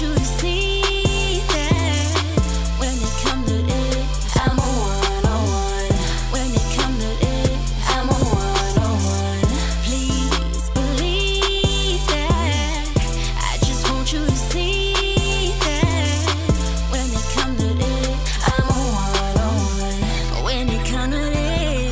you to see that when it come to it, I'm a one-on-one. When it come to it, I'm a one-on-one. Please believe that. I just want you to see that when it come to it, I'm a one-on-one. When it come to it,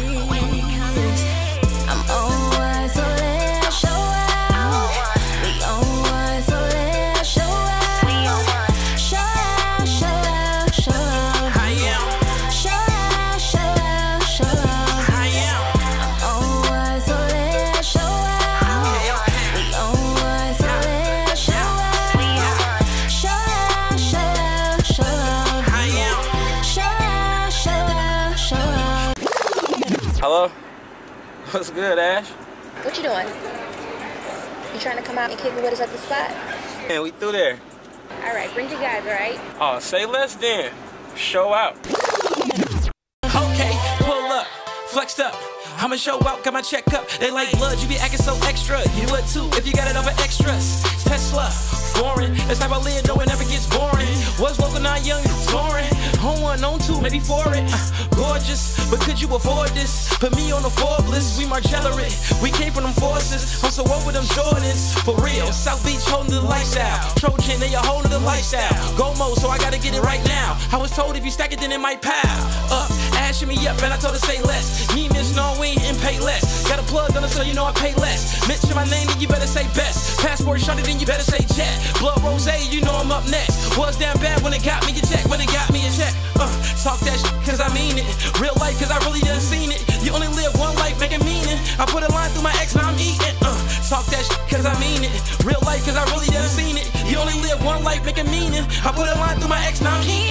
I'm on one, so let's show out. We on one, so let's show out. Show out, show out, show out. I am. Show out, show out, show out. I am. I'm on one, so let's show out. We on one, so let's show out. Show out, show out, show out. I am. Show out, show out, show out. Hello? What's good, Ash? What you doing? You trying to come out and kick it with us at the spot? Man, we through there. All right, bring your guys, all right? Oh, say less then. Show out. Okay, pull up, flexed up. I'ma show out, got my check up. They like blood, you be acting so extra. You would too if you got it over extras. Tesla, foreign. That's how I live, though it never gets boring. Was local, not young, foreign. On one, on two, maybe for it. Gorgeous, but could you afford this? Put me on the Forbes list, we Margiela it. We came from them forces. I'm so over them Jordans. For real, South Beach holding the lifestyle. Trojan, they a holding the lifestyle. Go mode, so I gotta get it right now. I was told if you stack it, then it might pile up. Ashing me up, and I told her say less. Me, Miss Norway, and pay less. Got a plug on it, so you know I pay less. Mention my name, then you better say best. Passport shot it, then you better say jet. Blood rose, you know I'm up next. Was damn bad when it got me a check, when it got me a check. Talk that shit, cause I mean it. Real life, cause I really done seen it. You only live one life, make it meaning. I put a line through my ex, now I'm eating. Talk that shit, cause I mean it. Real life, cause I really done seen it. You only live one life, make it meaning. I put a line through my ex, now I'm eating.